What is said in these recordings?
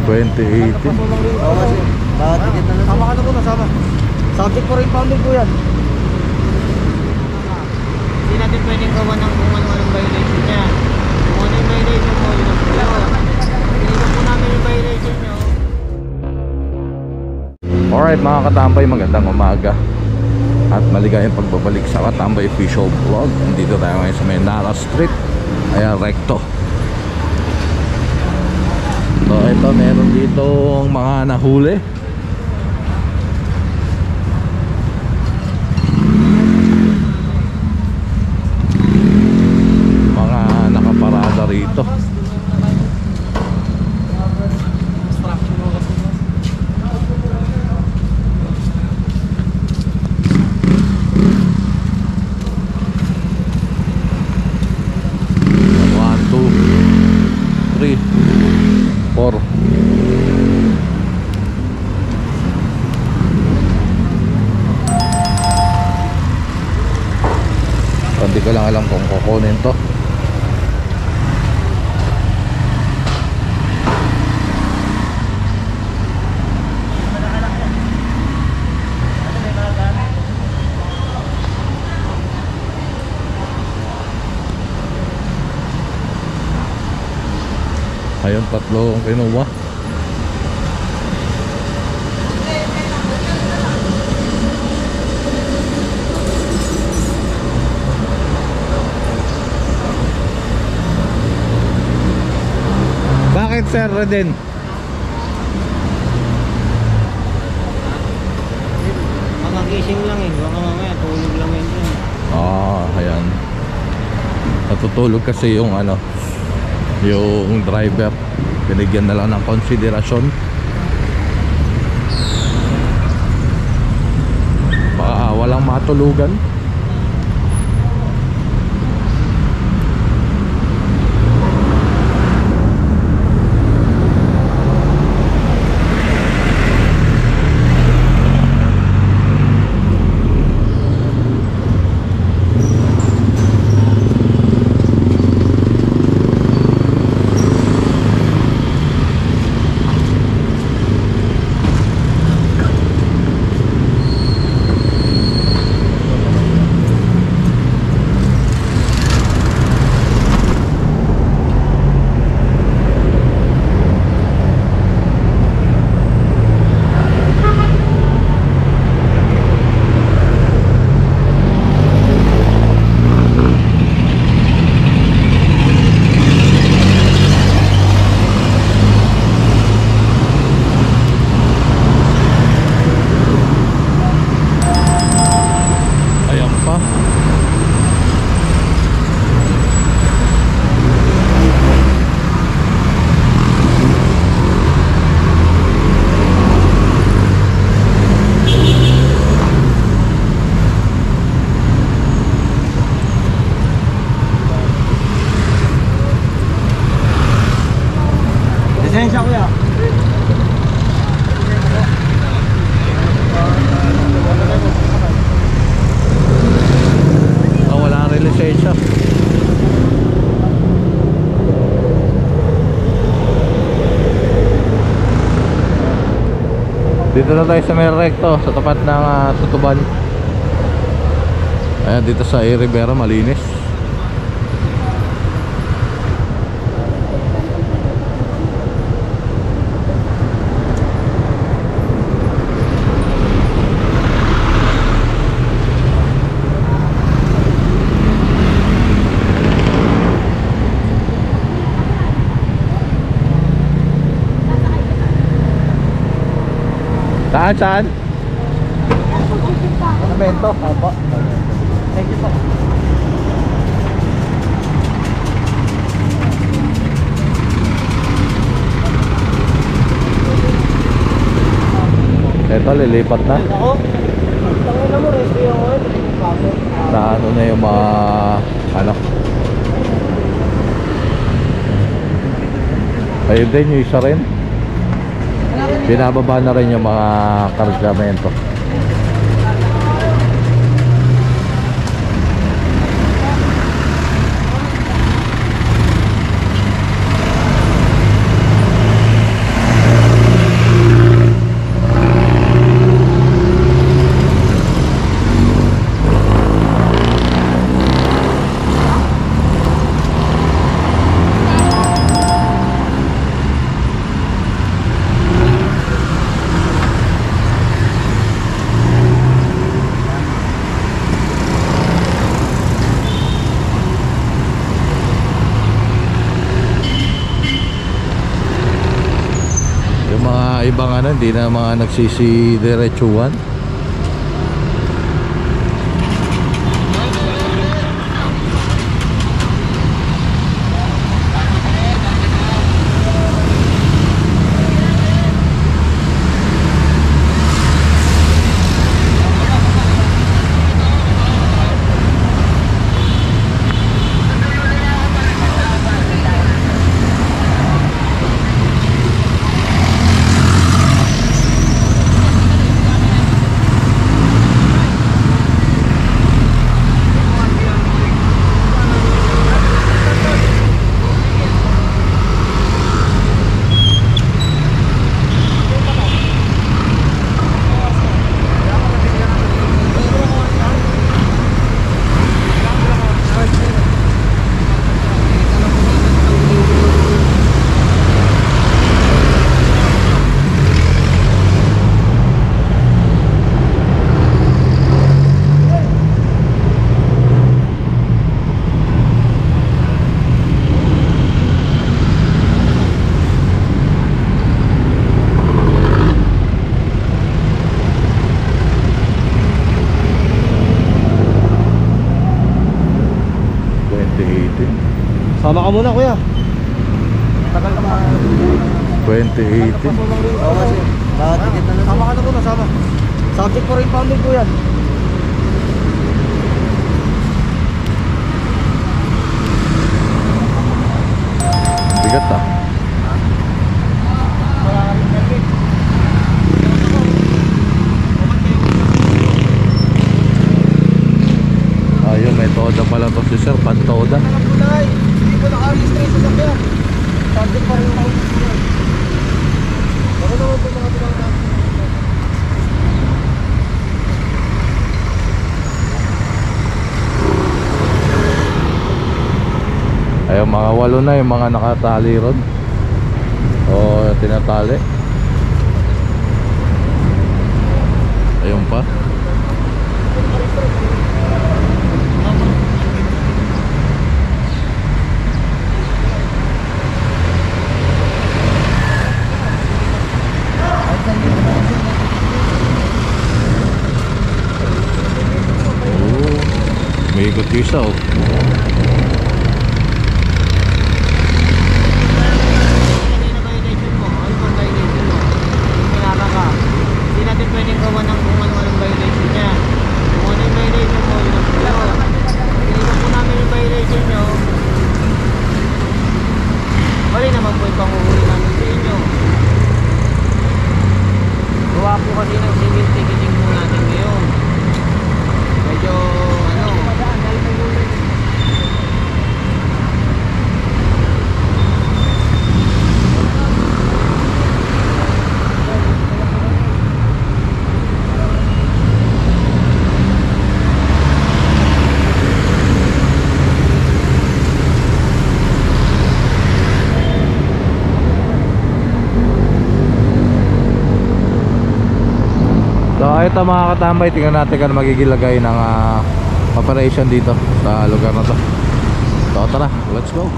2018. Oo kasi, nakatikit na lang. Sama ka na po, nasama. Subject for impounding po yan. Hindi natin pwedeng gawa ng kung ano-anong violation niya. Kung ano yung violation mo, yun ang pulo. Tinignan po namin yung violation nyo. Alright mga katambay, magandang umaga at maligayang pagbabalik sa Katambay Official Vlog. Nandito tayo ngayon sa may Nara Street. Ayan, recto. So ito, meron dito mga nahuli. Mga nakaparada rito. Hindi ko lang alam kung kukunin to. Ayun, tatlo ang kinuha. Bakit Sir Reden? Mga gising lang eh, baka mamaya tulog lang yun yun. Ayan. Natutulog kasi yung yung driver. Binigyan na lang ng konsiderasyon. Baka walang matulugan. Lisensya ko yan. Wala rin lisensya. Dito na tayo sa may recto, sa tapat ng Tutuban. Ayan, dito sa Rivera, malinis. Saan? Ano ba ito? Opo. Thank you po. Ito, lilipat na. Ako? Tangin na mo, resto yung oil. Sa ano na yung mga ayun din yung isa rin. Binababa na rin yung mga kargamento. Yung mga ibang ano, hindi na mga nagsisi diretsuhan. Sama ka muna kuya. Tagal ka ba? 2018. Oo kasi. Nakatikit na lang. Sama ka na muna, sama. Subject for impounding po yan. Bigat ah. Ayun, may toda pala to si Sir, pantoda. Hindi ko naka-register sa sakyan. Subject for impounding po yan. Baka naman po mga pinang. Ayun, mga 8 na yung mga nakatali ron o tinatali. Ayun pa. Oh, may ikot yung isa oh. Pwedeng gawa ng kung ano-anong violation niya. Kung ano yung violation mo, yun ang pulo. Iniwan po namin yung violation nyo. Bali naman po yung panguhuli namin sa inyo. Gawa po kasi ng civil ticketing po natin ngayon. Medyo ano. So ito mga katambay, tingnan natin kung magiging lagay ng operation dito sa lugar na to. So tara, let's go.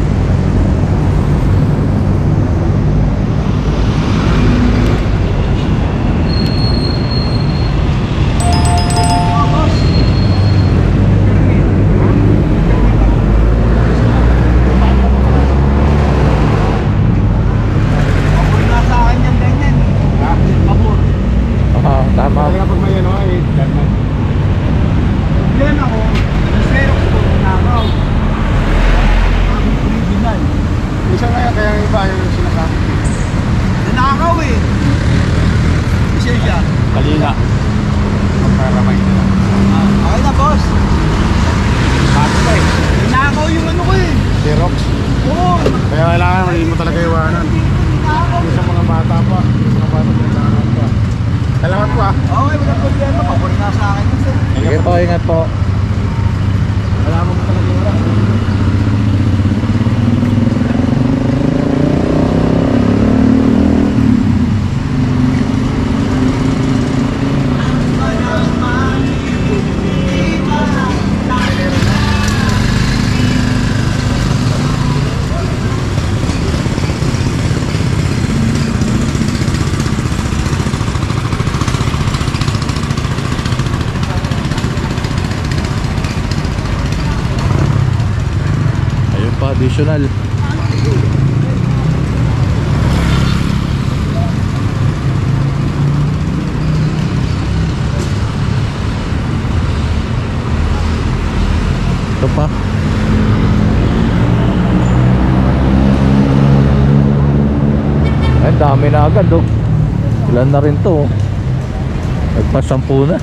Tama. Kaya pag may ano ay ganun. Yan ako, Xerox ko nakaw. Original. Isa kaya yung iba yung sinasabi. Nakaw eh. Isa siya. Kalina. Magkaramay na lang. Okay na boss. Bago pa eh. Nakaw yung ano ko eh. Xerox. Oo. Kaya kailangan hindi mo talaga iwanan. Sa mga bata pa. Sa mga bata kailangan pa. Salamat po ah. Okay, walang problema. Paborito na sa akin. Sige po, ingat po. Wala mo talaga iwanan. national. Ito pa. Ay, dami na agad oh. Ilan na rin to oh. Nagpasampu na.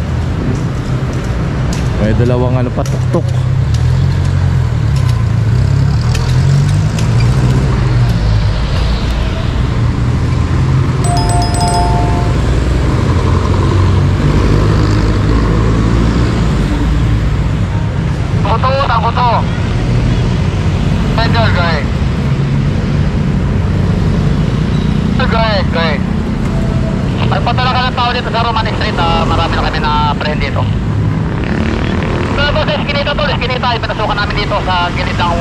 May dalawang ano pa, tuktok. Buto. Enjoy, guys. Guys. Ay, patala ka ng tao dito sa Roman Street. Marami na kami na friend dito. Pero sa Eskinita to, Eskinita. Ipinasukan namin dito sa gilid ng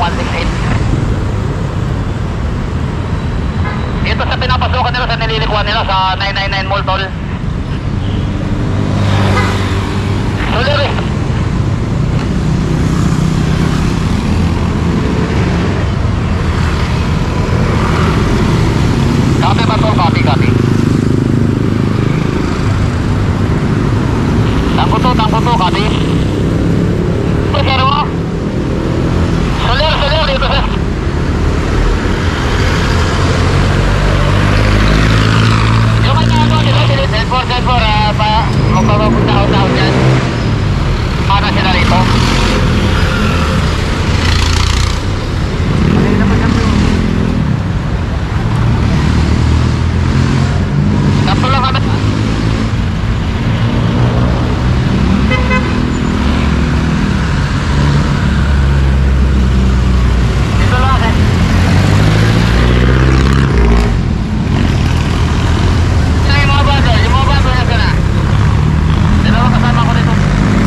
168. Dito sa pinapasukan nila, sa nililikuan nila sa 999 Mall Tol. Soliri. Copy ba to? Copy. Tangko to, copy. Ito, sir mo. Soler, dito, sir. Yung kanya ako, sir, 10-4, magpapapunta-out yan. Para sila rito. Tapos lang kami. Dito lang eh. Yung mga bago na sana. Dalawa kasama ko dito.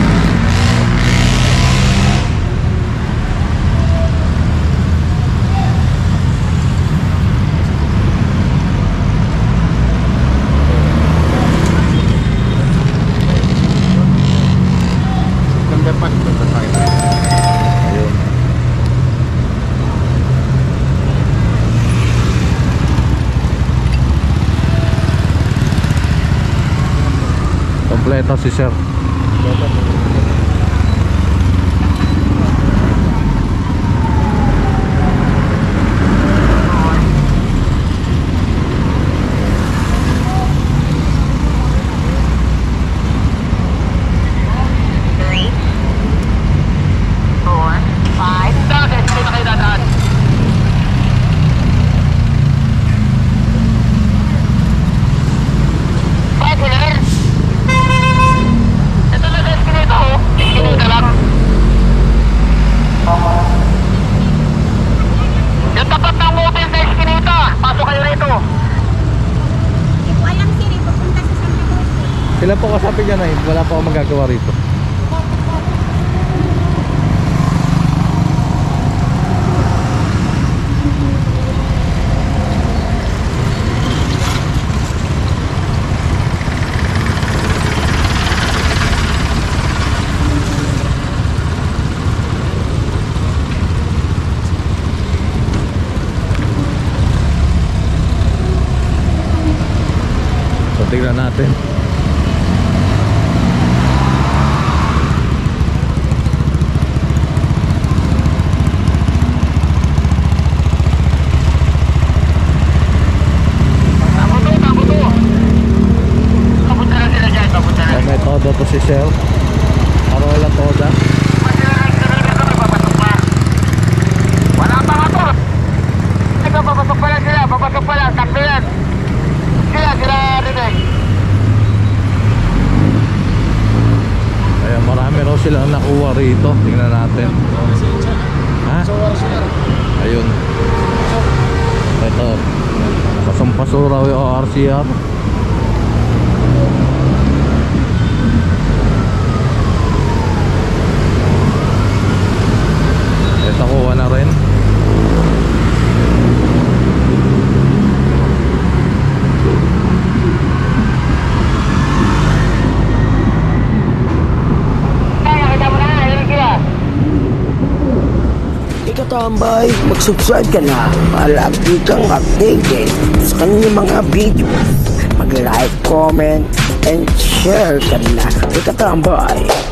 Ayun. Kompleto si sir. Sila po kasabi niya na yun, wala pa akong magagawa rito. So tignan natin. May todo to si Sir. Parola toda. Wala pa nga to. Papasok pa lang sila. Takbo yan. Sila rin eh. Kaya marami raw silang nakuha rito. Tingnan natin. Ha? Ayun. Ito. Pasampaso raw yung ORCR. Ito kuha na rin. Katambay, mag-subscribe ka na para lagi kang updated sa kanyang mga video. Mag-like, comment, and share ka na. Katambay.